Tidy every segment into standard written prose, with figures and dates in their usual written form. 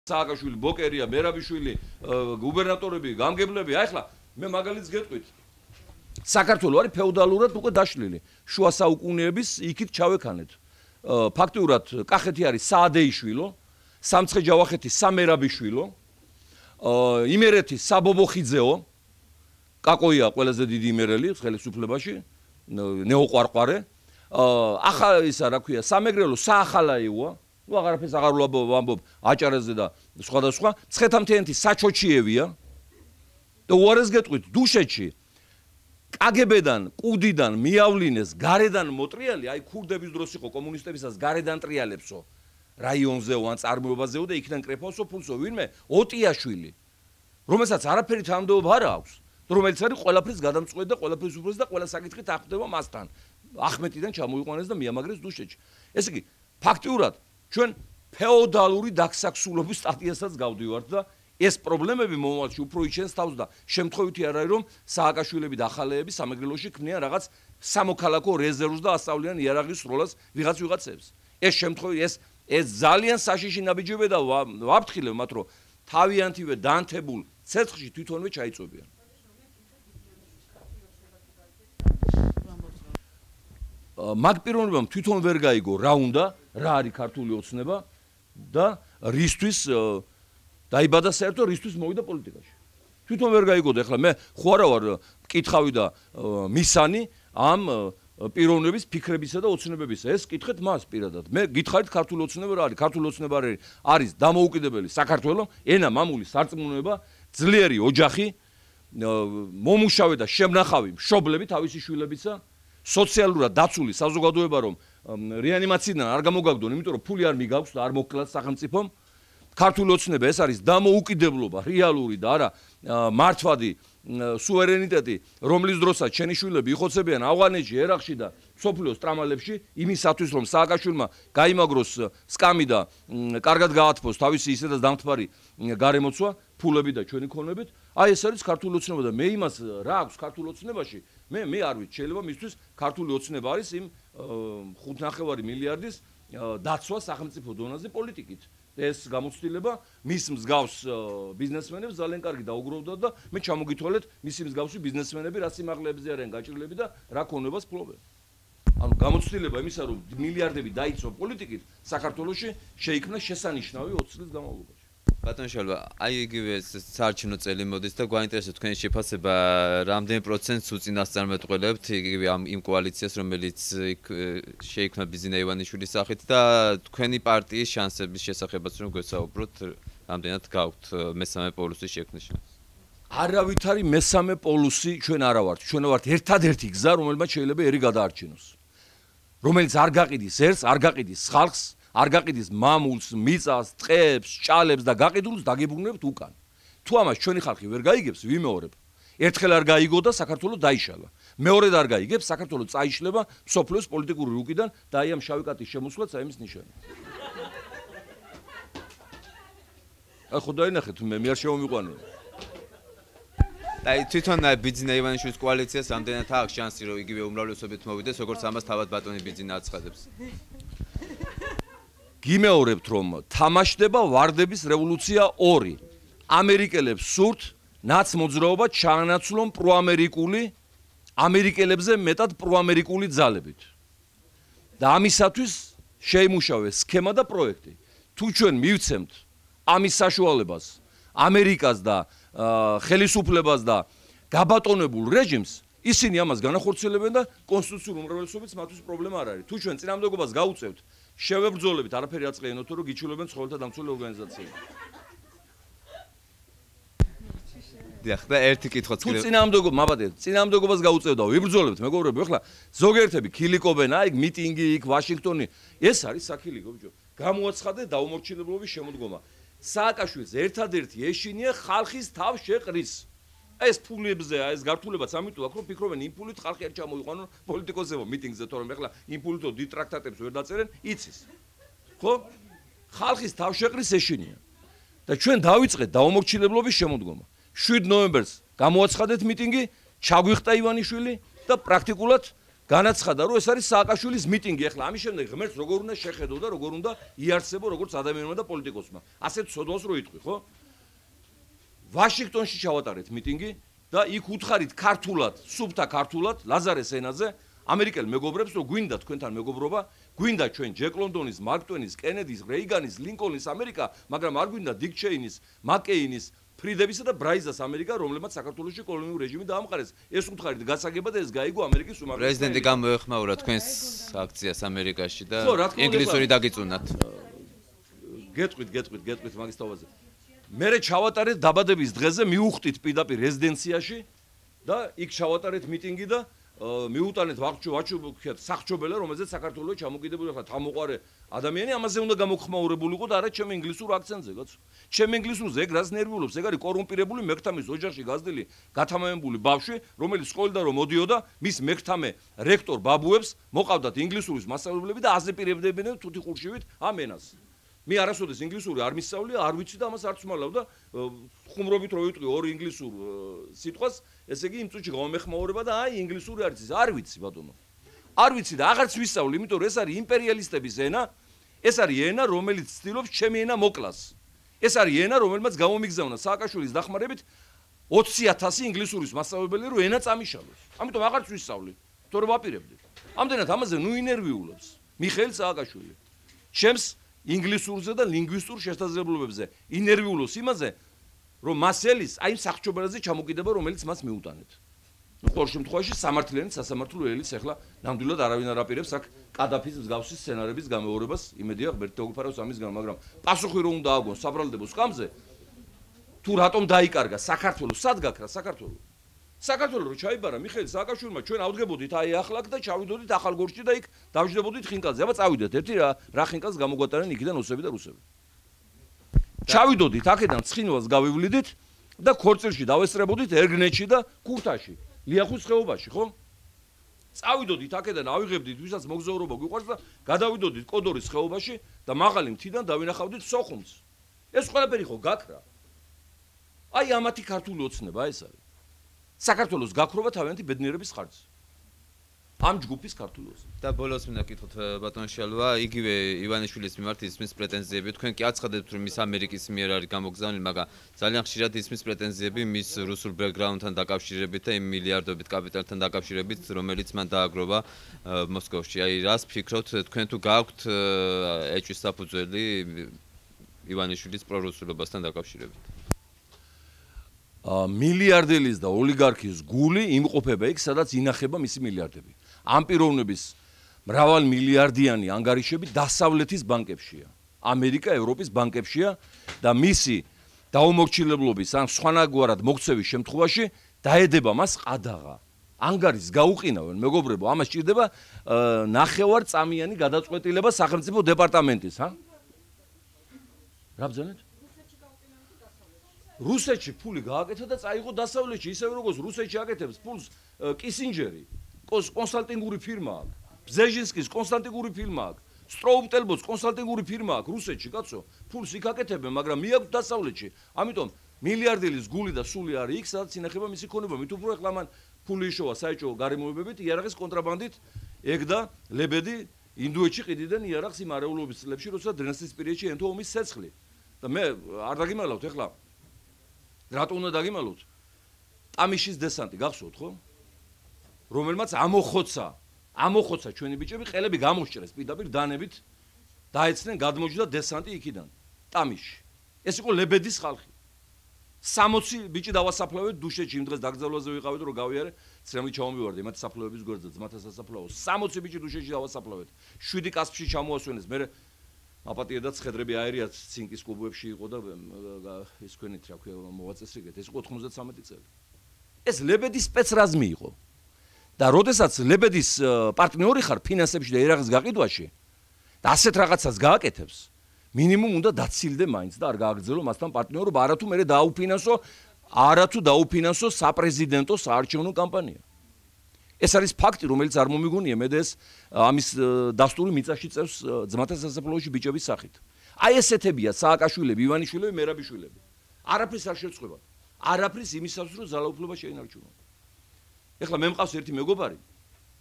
სააკაშვილი, ბოკერია, მერაბიშვილი, გუბერნატორები, გამგებლები, აი ხლა მე მაგალითს გეტყვით. საქართველო არის ფეოდალურად უკვე დაშლილი. შუა საუკუნეების იქით ჩავექანეთ. ფაქტიურად კახეთი არის საადეიშვილო, სამცხე-ჯავახეთი სამერაბიშვილო, იმერეთის საბობოხიძეო, კაკოია ყველაზე დიდი იმერელი ხელისუფლებაში, ნეოყვარყვარე. ახლა ისა რა ქვია, სამეგრელო საახალაიოა, ნუ აღარაფერს აღარ ვამბობ აჭარაზე და სხვადასხვა, ცხეთამთიანეთის საჩოჩიევია. და უარეს გეტყვით, დუშეთში კგბ-დან, კუდიდან მიავლინეს გარედან მოტრიალი, აი ქურდების დროს იყო კომუნისტებისას გარედან ტრიალებსო რაიონზეო ან წარმოებაზეო და იქიდან კრეფავსო ფულსო ვინმე ოტიაშვილი, რომელსაც არაფერი თანამდებობა არ აქვს, რომელიც არის ყველაფრის გადამწყვეტი და ყველაფრის უფროსი და ყველა საკითხით აღხვდება მასთან. ახმეტიდან ჩამოიყვანეს და მიამაგრეს დუშეთში. ესე იგი, ფაქტიურად ჩვენ ფეოდალური დაქსაქსულობის სტადიასაც გავდივართ და ეს პრობლემები მომავალში უფრო იჩენს თავს და შემთხვევითი არ არის რომ სააკაშვილები და ახალეები სამეგრელოში ქმნიან რაღაც სამოქალაქო რეზერვს და ასწავლიან იარაღის სროლას ვიღაცებს. ეს შემთხვევით ეს ძალიან საშიში ნაბიჯებია და ვაფრთხილებ მათ რომ თავიანთივე დანთებულ ცეცხლში თვითონვე ჩაიწვევიან. მაგ პიროვნებამ თვითონ ვერ გაიგო რა უნდა, რა არის ქართული ოცნება და რისთვის დაიბადა საერთოდ რისთვის მოვიდა პოლიტიკაში. თვითონ ვერ გაიგო და ეხლა მე ხო არა ვარ მკითხავი და მისანი ამ პიროვნების ფიქრებისა და ოცნებებისა. ეს კითხეთ მას პირადად. მე გითხარით ქართული ოცნება რა არის? ქართული ოცნება არის დამოუკიდებელი საქართველო, ენა, მამული, სარწმუნოება, ძლიერი ოჯახი, მომუშავე და შემნახავი მშობლები თავისი შვილებისა, სოციალურად დაცული საზოგადოება, რომ რეანიმაციიდან არ გამოგაგდონ, იმიტომ რომ ფული არ მიგაქვს და არ მოგკლათ სახელმწიფომ. ქართული ოცნება ეს არის დამოუკიდებლობა, რეალური და არა მართვადი სუვერენიტეტი, რომლის დროსაც ჩვენი შვილები იხოცებიან ავღანეთში, ერაყში და სოფლიოს ტრამალებში, იმისათვის რომ სააკაშვილმა გაიმაგროს სკამი და კარგად გაათფოს თავისი ისედაც დამთბარი გარემოცვა, ფულები და ჩვენი ქონებით, აი ეს არის ქართული ოცნება და მე იმას რა აქვს ქართული ოცნებაში, მე არ ვიცი, შეიძლება მისთვის ქართული ოცნება არის იმ 5.5 მილიარდის დაცვა სახელმწიფო დონეზე პოლიტიკით. ეს გამოცდილება მის მსგავს ბიზნესმენებს ძალიან კარგი დაუგროვდა და მე ჩამოგითვალეთ მისი მსგავსი ბიზნესმენები რა სიმაღლეებზე არიან გაჭრილები და რა ქონებას ფლობენ. ანუ გამოცდილება იმისა რომ მილიარდები დაიცვა პოლიტიკით საქართველოში შეიქმნა შესანიშნავი 20 წლის განმავლობაში. ბატონ შალვა, აი იგივე საარჩევნო წელი მოდის და გვაინტერესებს თქვენი შეფასება რამდენი პროცენტს უწინასწარმეტყველებთ იგივე იმ კოალიციას, რომელიც შეიქმნა ბიზინა ივანიშვილის სახით და თქვენი პარტიის შანსების შესახებაც რომ გვესაუბროთ, რამდენად გაქვთ მესამე პოლუსის შექმნის შანსი? არავითარი მესამე პოლუსი ჩვენ არა ვართ. ჩვენ ვართ ერთადერთი გზა, რომელმაც შეიძლება ერი გადაარჩინოს. რომელიც არ გაყიდის ერთს, არ გაყიდის ხალხს, არ გაყიდის მამულს, მიწას, ტყეებს, ჭალებს და გაყიდულს დაგებრუნებთ უკან. თუ ამას ჩვენი ხალხი ვერ გაიგებს, ვიმეორებ. ერთხელ არ გაიგო და საქართველო დაიშალა. მეორედ არ გაიგებს, საქართველო წაიშლება მსოფლიოს პოლიტიკური რუკიდან და აი ამ შავი კატის შემოსვლაც აი ამის ნიშანია. აი ხო დაინახეთ, მე არ შემომიყვანე. აი თვითონ ბიძინა ივანიშვილის კოალიციას ამდენად აქვს შანსი რომ იგივე უმრავლესობით მოვიდეს, როგორც ამას თავად ბატონი ბიძინა აცხადებს. გიმეორებთ რომ თამაშდება ვარდების რევოლუცია 2. ამერიკელებს სურთ ნაცმოძრაობა ჩაანაცვლონ პროამერიკული ამერიკელებზე მეტად პროამერიკული ძალებით. და ამისათვის შეიმუშავეს სქემა და პროექტი. თუ ჩვენ მივცემთ ამის საშუალებას ამერიკას და ხელისუფლებას და გაბატონებულ რეჟიმს, ისინი ამას განახორციელებენ და კონსტიტუციური უმრავლესობით მათთვის პრობლემა არ არის. თუ ჩვენ წინამდებობას გაუწევთ, შევებრძოლებით, არაფერი აწყენოთ, რომ გიჩვენებენ ცხოველთა დამცველი ორგანიზაციები. დიახ, და ერთი კითხვაც თუ წინამდებობას გაუწევდა, ვიბრძოლებთ, მეგობრებო, ახლა ზოგიერთები ქილიკობენ, აი მიტინგი იქ, ვაშინგტონი, ეს არის საქილიკო, ბიჭო. გამოაცხადე დაუმორჩილებლობის შემოდგომა. სააკაშვილის ერთადერთი ეშინია ხალხის თავ შეყრის. ეს ფულებზეა, ეს გართულებაც ამიტომ აქ რომ ფიქრობენ იმ ფულით ხალხი არ ჩამოიყვანონ პოლიტიკოსებო მიტინგზე, თორემ ახლა იმ ფულითო დიდ ტრაქტატებს ვერ დაწერენ, იცის. ხო? ხალხის თავშეყრის ეშინია. და ჩვენ დავიწყეთ დაუმორჩილებლობის შემოდგომა. 7 ნოემბერს გამოაცხადეთ მიტინგი, ჩაგვიხტა ივანიშვილი და პრაქტიკულად განაცხადა, რომ ეს არის სააკაშვილის მიტინგი. ეხლა ამის შემდეგ ღმერთს როგორ უნდა შეხედო და როგორ უნდა იარსებო როგორც ადამიანმა და პოლიტიკოსმა. ასეთ სოდვას რო იტყვი, ხო? ვაშინგტონში ჩავატარეთ მიტინგი და იქ უთხარით ქართულად, სუფთა ქართულად, ლაზარეს ენაზე ამერიკელ მეგობრებს, რომ გვინდა თქვენთან მეგობრობა, გვინდა ჩვენ ჯეკ ლონდონის, მარკ ტვენის, კენედის, რეიგანის, ლინკოლნის ამერიკა, მაგრამ არ გვინდა დიკ ჩეინის, მაკეინის, ფრიდებისა და ბრაიზას ამერიკა, რომლებმაც საქართველოში კოლონიურ რეჟიმი დაამყარეს. ეს უთხარით გასაგება და ეს გაიგო ამერიკის უმაღლეს პრეზიდენტი გამოეხმაურა თქვენს აქციას ამერიკაში და ინგლისური დაგიწუნათ. გეტყვით მაგის თავაზე. მერე ჩავატარეთ დაბადების დღეზე, მივუხტით პირდაპირ რეზიდენციაში და იქ ჩავატარეთ მიტინგი და მიუტანეთ ვაჩუბქეთ სახჩობელა, რომელზეც საქართველოს ჩამოკიდებული ხარ თამოყარე ადამიანი, ამაზე უნდა გამოგხმაურებულიყო და არა ჩემ ინგლისურ აქცენტზე, კაცო. ჩემ ინგლისურზე ეგ რას ნერვიულობს, ეგ არის კორუმპირებული მექთამის ოჯახში გაზრდილი, გათამამებული ბავშვი, რომელიც სკოლიდან რომ მოდიოდა, მის მექთამე რექტორ ბაბუებს მოყავდათ ინგლისურის მასწავლებლები და აზეპირებდებიან თუთი ყურშივით ამ ენას. მე არასოდეს ინგლისური არ მისწავლია, არ ვიცი და ამას არც მალავ და ხუმრობით რო ვიტყვი ორი ინგლისურ სიტყვას, ესე იგი იმ წუთში გამომეხმაურება და აი ინგლისური არის ის, არ ვიცი ბატონო. არ ვიცი და აღარც ვისწავლი, იმიტომ რომ ეს არის იმპერიალისტების ენა, ეს არის ენა, რომელიც ცდილობს ჩემი ენა მოკლას. ეს არის ენა, რომელმაც გამომიგზავნა სააკაშვილის დახმარებით 20,000 ინგლისურის მასწავლებელი, რომ ენა წამიშალოს. ამიტომ აღარც ვისწავლი, თორე ვაპირებდი. ამდენად ამაზე ნუ ინერვიულობს მიხეილ სააკაშვილი. ჩემს ინგლისურზე და ლინგვისტურ შესაძლებლობებზე ინერვიულობს იმაზე, რომ მას ელის აი სახჩობელაზე ჩამოკიდება, რომელიც მას მიუტანეთ. ნუ ყოველ შემთხვევაში სამართლიანი სასამართლო ელის ახლა ნამდვილად არავინ არ აპირებს აქ კადაფის მსგავსი სცენარების გამეორებას, იმედია ღმერთი დაუგფაროს ამის გამო, მაგრამ პასუხი რომ უნდა ააგონ საბრალდებო სკამზე, თუ რატომ დაიკარგა საქართველოს, სად გაქრა საქართველო? საქართველო რო ჩაიბარა მიხეილ სააკაშვილმა, ჩვენ ავდგებოდით აი ახლა და ჩავიდოდით ახალგორჯში და იქ დავждებოდით ხინკალზე. აბა წავიდეთ ერთი რა ხინკალს გამოგვატარენ იქიდან ოსები და რუსები. ჩავიდოდით აქედან ცხინვალს გავივლიდით და ქორწილში დავესწრებოდით ერგნეთში და ქურთაში, ლიახვის ხეობაში, ხო? წავიდოდით აქედან ავიღებდით ვისაც მოგზაურობა გვიყვარს და გადავიდოდით კოდორის ხეობაში და მაღალი მთიდან დავინახავდით სოხუმს. ეს ყველაფერი ხო გაქრა? აი ამათი ქართული ოცნება ეს არის. საქართველოს გაქრობა თავიანთი ბედნიერების ხარჯზე. ამ ჯგუფის ქართული ოცნება. და ბოლოს მინდა კითხოთ ბატონ შალვა, იგივე ივანიშვილის მიმართ ისმის პრეტენზიები. თქვენ კი აცხადებთ, რომ ის ამერიკის მიერ არის გამოგზავნილი, მაგრამ ძალიან ხშირად ისმის პრეტენზიები მის რუსულ ბექგრაუნდთან დაკავშირებით და იმ მილიარდობით კაპიტალთან დაკავშირებით, რომელიც მან დააგროვა მოსკოვში. აი, რას ფიქრობთ, თქვენ თუ გაქვთ ეჭვის საფუძველი ივანიშვილის პრორუსულობასთან დაკავშირებით? მილიარდელის და ოლიგარქის გული იმყოფება იქ, სადაც ინახება მისი მილიარდები. ამ პიროვნების მრავალ მილიარდიანი ანგარიშები დასავლეთის ბანკებშია. ამერიკა, ევროპის ბანკებშია და მისი დაუმორჩილებლობის ან სხვანაგვარად მოქცევის შემთხვევაში დაედება მას ყადაღა. ანგარიშს გაუყინავენ, მეგობრებო, ამას სჭირდება ნახევარწამიანი გადაწყვეტილება სახელმწიფო დეპარტამენტის, რა ბრძანეთ? რუსეთში ფული გააკეთა და წაიღო დასავლეთში, ისევე როგორც რუსეთში აკეთებს ფულს კისინჯერი, კონსალტინგური ფირმა აქვს, ბზეჟინსკის კონსალტინგური ფირმა აქვს, სტროუპტელბოს კონსალტინგური ფირმა აქვს რუსეთში, კაცო, ფულს იქ აკეთებენ, მაგრამ მიაქვს დასავლეთში. ამიტომ მილიარდელის გული და სული არის იქ, სადაც ინახება მისი ქონება. მით უფრო ეხლა მან ფული იშოვა საეჭვო გარემოებებით, იარაღის კონტრაბანდით, ეგ და ლებედი ინდუეთში ყიდიდან იარაღს იმ არეულობის წლებში, როცა დრენსისპირიეთში ენთო ომის ცეცხლი. და მე არ დაგიმალავთ ეხლა რატო უნდა დაგიმალოთ? ტამიშის დესანტი გახსოვთ ხო? რომელმაც ამოხოცა ჩვენი ბიჭები, ყელები გამოსჭრეს პირდაპირ დანებით, დაეცნენ, გადმოჯდა დესანტი იქიდან, ტამიში. ეს იყო ლებედის ხალხი. 60 ბიჭი დავასაფლავეთ დუშეთში, იმ დღეს დაკრძალვაზე ვიყავით, რომ გავიარე, ცრემლი ჩავმივარდი, მათ საფლავების გვერდზე, ძმათა სასაფლაო. 60 ბიჭი დუშეთში დავასაფლავეთ. 7 კასპში ჩამოასვენეს, მე აპატიედაც ხედრები აერიათ ცინკის კლუბებში იყო და ის ქვენით რა ქვია მოვაწესრიგეთ, ეს იყო 93 წელი. ეს ლებედის სპეცრაზმი იყო. და როდესაც ლებედის პარტნიორი ხარ ფინანსებში და ერაღის გაყიდვაში და ასეთ რაღაცას გააკეთებს, მინიმუმ უნდა დაცილდე მაინც და არ გააგრძელო მასთან პარტნიორობა, არათუ მე დაუფინანსო საპრეზიდენტო საარჩევნო კამპანია. ეს არის ფაქტი, რომელიც არ მომიგონია მე და ეს ამის დასტური მიწაში წევს ძმათა სასაფლაოში ბიჭების სახით. აი ესეთებია სააკაშვილები, ივანიშვილები, მერაბიშვილები. არაფრის არ შეწყვება. არაფრის იმისათვის, რომ ძალაუფლება შეინარჩუნონ. ეხლა მე მყავს ერთი მეგობარი,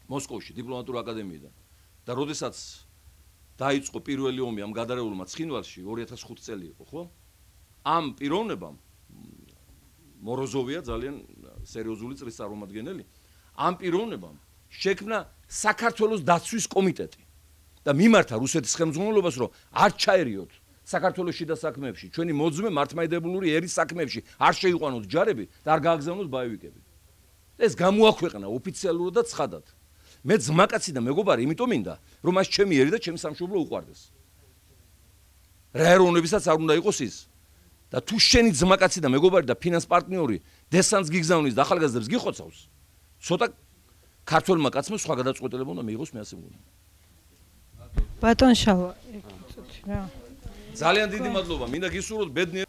მოსკოვში დიპლომატურ აკადემიიდან და როდესაც დაიწყო პირველი ომი ამ გადარეულმა ცხინვალში 2005 წელი იყო, ხო? ამ პიროვნებამ მოროზოვია ძალიან სერიოზული წრის წარმომადგენელი. ამ პიროვნებამ შექმნა საქართველოს დაცვის კომიტეტი და მიმართა რუსეთის ხელმძღვანელობას, რომ არ ჩაერიოთ საქართველოს შიდა საქმეებში, ჩვენი მოძმე მართლმადიდებლური ერის საქმეებში არ შეიყვანოთ ჯარები და არ გააგზავნოთ ბაივიკები. ეს გამოაქვეყნა ოფიციალურად და ცხადად. მე ძმაკაცი და მეგობარი, იმიტომ მინდა, რომ მას ჩემი ერი და ჩემი სამშობლო უყვარდეს. რა ეროვნებისაც არ უნდა იყოს ის. და თუ შენი ძმაკაცი და მეგობარი და ფინანს პარტნიორი დესანტს გიგზავნის და ახალგაზრდებს გიხოცავს, ცოტა ქართველმა კაცმა სხვა გადაწყვეტილება უნდა მიიღოს, მე ასე მგონია. ბატონ შალვა, ძალიან დიდი მადლობა. მინდა გისურვოთ ბედნიერი